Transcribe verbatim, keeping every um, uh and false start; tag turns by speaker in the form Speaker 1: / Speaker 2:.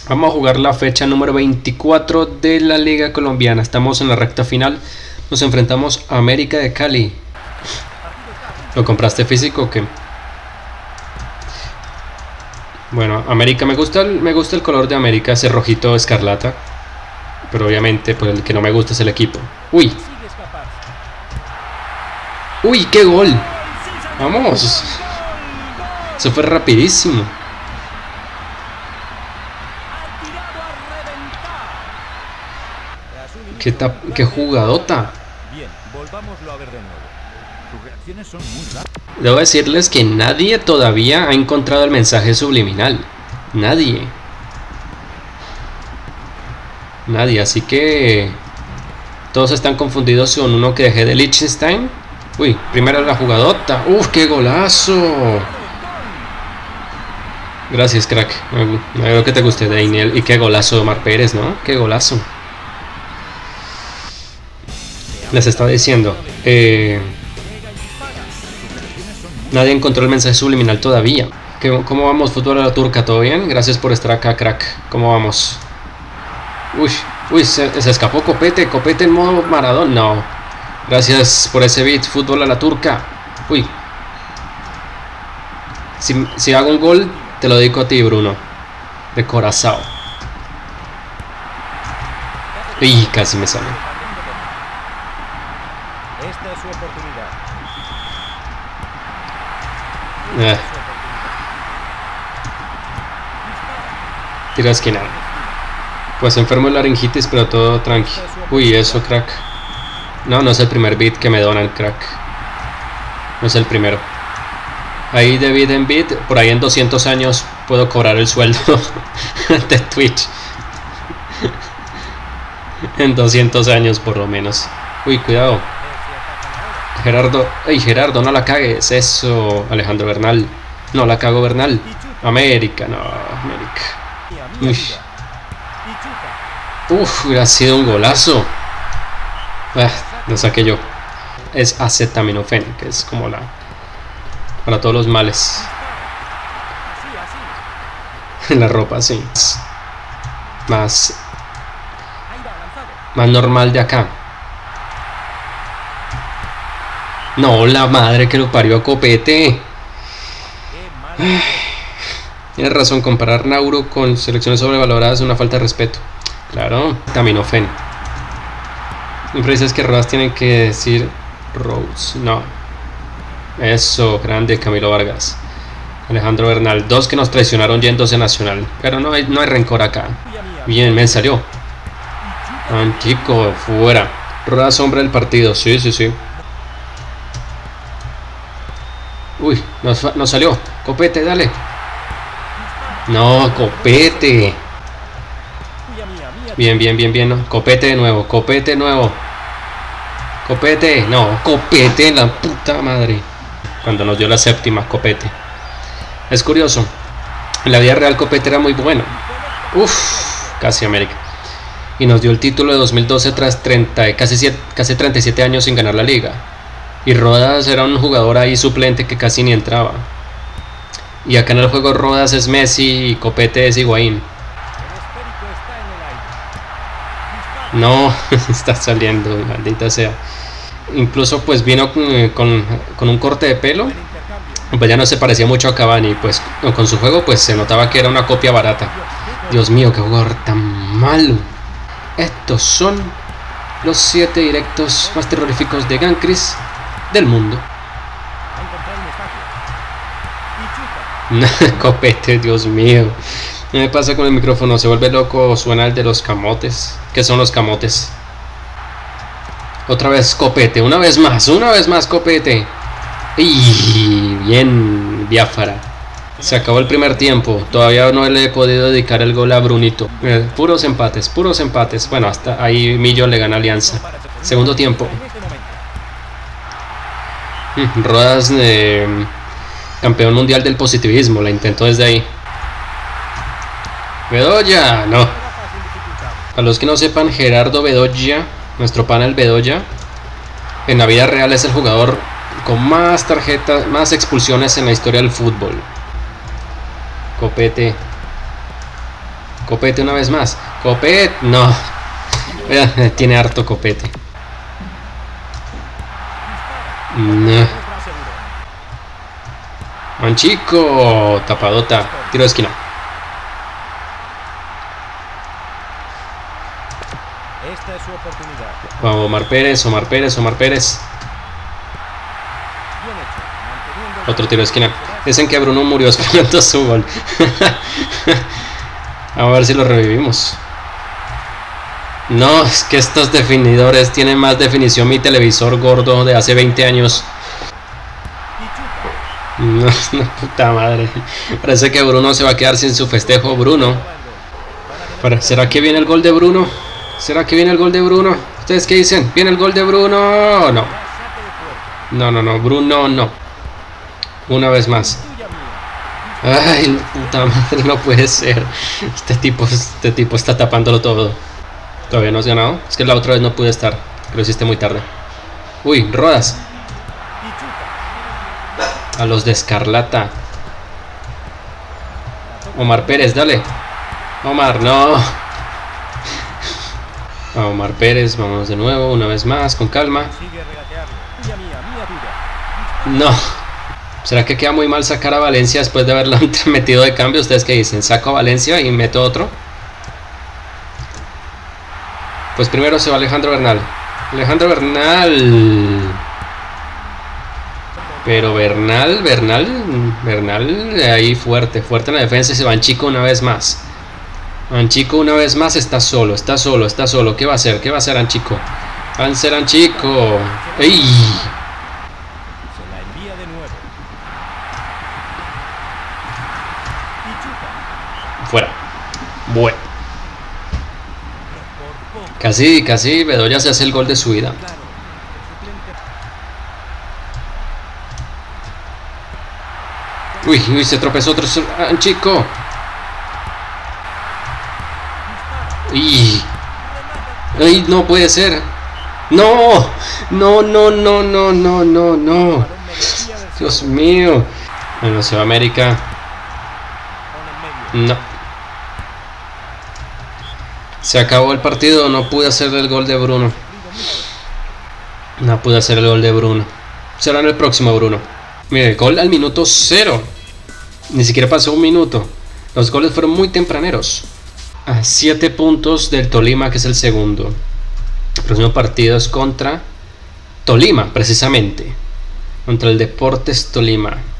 Speaker 1: Vamos a jugar la fecha número veinticuatro de la Liga Colombiana. Estamos en la recta final. Nos enfrentamos a América de Cali. ¿Lo compraste físico o qué? Bueno, América, me gusta el, me gusta el color de América, ese rojito escarlata. Pero obviamente pues el que no me gusta es el equipo. ¡Uy! ¡Uy, qué gol! ¡Vamos! Eso fue rapidísimo. ¡Qué, tap qué jugadota!
Speaker 2: Bien, volvámoslo a ver de nuevo. Sus reacciones son muy rápidas.
Speaker 1: Debo decirles que nadie todavía ha encontrado el mensaje subliminal. Nadie. Nadie, así que... todos están confundidos con uno que dejé de Liechtenstein. Uy, primero la jugadota. ¡Uf, qué golazo! Gracias, crack. Me alegro que te guste, Daniel. Y qué golazo de Omar Pérez, ¿no? Qué golazo. Les estaba diciendo, eh, nadie encontró el mensaje subliminal todavía. ¿Cómo vamos, fútbol a la turca? ¿Todo bien? Gracias por estar acá, crack. ¿Cómo vamos? Uy, uy, se, se escapó Copete, Copete en modo Maradona. No. Gracias por ese beat, fútbol a la turca. Uy. Si, si hago un gol, te lo dedico a ti, Bruno. De Corazao. Y casi me sale.
Speaker 2: Esta es su oportunidad.
Speaker 1: Eh. Tira esquina. Pues enfermo de laringitis, pero todo tranqui. Uy, eso, crack. No, no es el primer beat que me donan, crack. No es el primero. Ahí de beat en beat, por ahí en doscientos años puedo cobrar el sueldo de Twitch. En doscientos años por lo menos. Uy, cuidado. Gerardo, ay Gerardo, no la cagues. Eso, Alejandro Bernal. No la cago, Bernal. América, no, América. Uy. Uf, hubiera sido un golazo. Ah, lo saqué yo. Es acetaminofén, que es como la... para todos los males. La ropa, sí. Más... más normal de acá. No, la madre que lo parió a Copete. Tienes razón, comparar Nauro con selecciones sobrevaloradas es una falta de respeto. Claro, Taminofen. Siempre dices que Rodas tienen que decir Rhodes. No. Eso, grande Camilo Vargas. Alejandro Bernal. Dos que nos traicionaron yéndose Nacional. Pero no hay, no hay rencor acá. Bien, me salió. Antico, fuera. Rodas, sombra del partido. Sí, sí, sí. Uy, nos, nos salió. Copete, dale. No, Copete. Bien, bien, bien, bien. ¿No? Copete de nuevo, Copete de nuevo. Copete, no, Copete, la puta madre. Cuando nos dio la séptima, Copete. Es curioso. En la vida real Copete era muy bueno. Uf, casi América. Y nos dio el título de dos mil doce tras treinta, casi, casi treinta y siete años sin ganar la liga. Y Rodas era un jugador ahí suplente que casi ni entraba. Y acá en el juego Rodas es Messi y Copete es Higuaín. No, está saliendo, maldita sea. Incluso pues vino con, con, con un corte de pelo. Pues ya no se parecía mucho a Cavani. Pues con su juego pues se notaba que era una copia barata. Dios mío, qué jugador tan malo. Estos son los siete directos más terroríficos de Gancris del mundo. Copete, Dios mío. ¿Qué me pasa con el micrófono? ¿Se vuelve loco o suena el de los camotes? ¿Qué son los camotes? Otra vez Copete, una vez más, una vez más Copete. Y bien, Biafara. Se acabó el primer tiempo. Todavía no le he podido dedicar el gol a Brunito. Eh, puros empates, puros empates. Bueno, hasta ahí Millo le gana Alianza. Segundo tiempo. Mm, Rodas, eh, campeón mundial del positivismo. La intentó desde ahí. Bedoya, no. Para los que no sepan, Gerardo Bedoya, nuestro pana el Bedoya, en la vida real es el jugador con más tarjetas, más expulsiones en la historia del fútbol. Copete. Copete una vez más. Copete. No. Tiene harto Copete. No. Manchico. Tapadota. Tiro de esquina.
Speaker 2: Esta es su oportunidad.
Speaker 1: Vamos, Omar Pérez, Omar Pérez, Omar Pérez.
Speaker 2: Bien hecho. Manteniendo
Speaker 1: Otro tiro de esquina. Dicen que Bruno murió esperando su gol. Vamos a ver si lo revivimos. No, es que estos definidores tienen más definición. Mi televisor gordo de hace veinte años. No, no, puta madre. Parece que Bruno se va a quedar sin su festejo. Bruno. ¿Será que viene el gol de Bruno? ¿Será que viene el gol de Bruno? ¿Ustedes qué dicen? ¿Viene el gol de Bruno? No. No, no, no. Bruno no. Una vez más. Ay, puta madre, no puede ser. Este tipo, este tipo está tapándolo todo. ¿Todavía no has ganado? Es que la otra vez no pude estar. Lo hiciste muy tarde. Uy, Rodas. A los de Escarlata. Omar Pérez, dale. Omar, no. A Omar Pérez, vamos de nuevo, una vez más, con calma. No. ¿Será que queda muy mal sacar a Valencia después de haberlo metido de cambio? ¿Ustedes qué dicen? ¿Saco a Valencia y meto otro? Pues primero se va Alejandro Bernal. Alejandro Bernal. Pero Bernal, Bernal, Bernal, ahí fuerte, fuerte en la defensa y se va Anchico una vez más. Anchico una vez más está solo, está solo, está solo. ¿Qué va a hacer? ¿Qué va a hacer Anchico? Va a hacer Anchico. ¡Ey!
Speaker 2: Se la envía de nuevo.
Speaker 1: Fuera. Bueno. Casi, casi Bedoya se hace el gol de su vida. Uy, uy, se tropezó otro Anchico. ¡Ay! ¡Ay, no puede ser! ¡No! ¡No, no, no, no, no, no, no! ¡Dios mío! Bueno, se va a América. No. Se acabó el partido, no pude hacer el gol de Bruno. No pude hacer el gol de Bruno. Será en el próximo, Bruno. Mire, gol al minuto cero. Ni siquiera pasó un minuto. Los goles fueron muy tempraneros. A siete puntos del Tolima, que es el segundo. El próximo partido es contra Tolima, precisamente. Contra el Deportes Tolima.